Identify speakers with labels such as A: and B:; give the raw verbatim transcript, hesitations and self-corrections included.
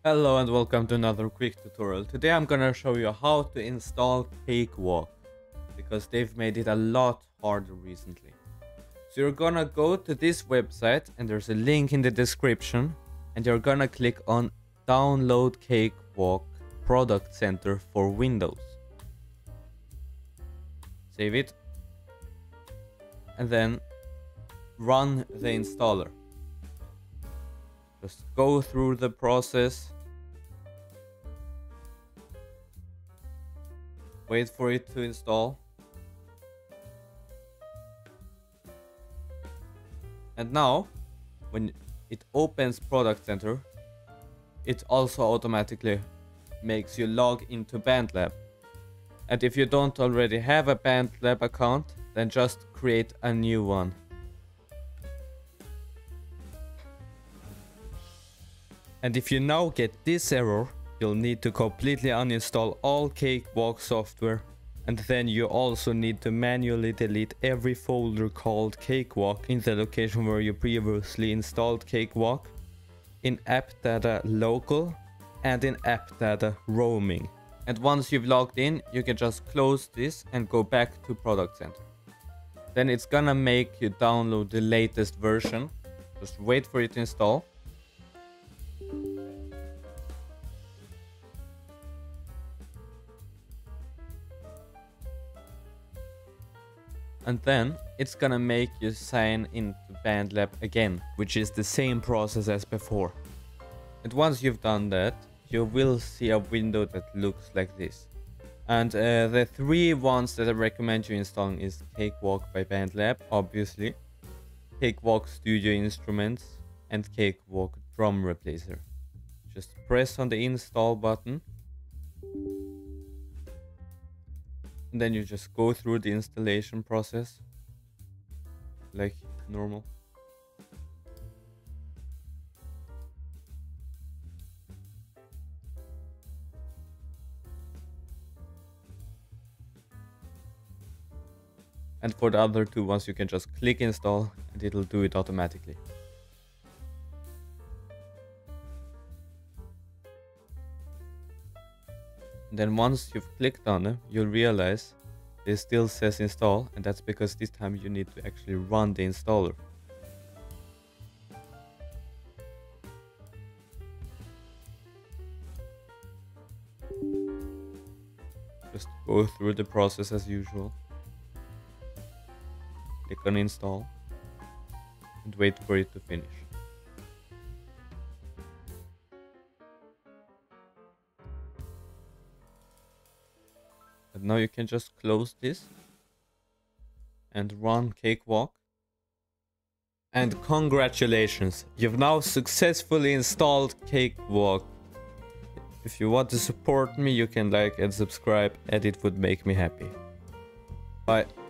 A: Hello and welcome to another quick tutorial. Today I'm gonna show you how to install Cakewalk, because they've made it a lot harder recently. So you're gonna go to this website and there's a link in the description, and you're gonna click on Download Cakewalk Product Center for Windows. Save it and then run the installer. Just go through the process. Wait for it to install. And now, when it opens Product Center, it also automatically makes you log into BandLab. And if you don't already have a BandLab account, then just create a new one. And if you now get this error, you'll need to completely uninstall all Cakewalk software, and then you also need to manually delete every folder called Cakewalk in the location where you previously installed Cakewalk, in app data local and in app data roaming. And once you've logged in, you can just close this and go back to Product Center. Then it's gonna make you download the latest version. Just wait for it to install. And then it's gonna make you sign into BandLab again, which is the same process as before. And once you've done that, you will see a window that looks like this. And uh, the three ones that I recommend you installing is Cakewalk by BandLab, obviously, Cakewalk Studio Instruments, and Cakewalk Drum Replacer. Just press on the install button. And then you just go through the installation process like normal. And for the other two ones, you can just click install and it'll do it automatically. And then once you've clicked on it, you'll realize it still says install, and that's because this time you need to actually run the installer. Just go through the process as usual. Click on install and wait for it to finish. And now you can just close this and run Cakewalk. And congratulations, you've now successfully installed Cakewalk. If you want to support me, you can like and subscribe, and it would make me happy. Bye.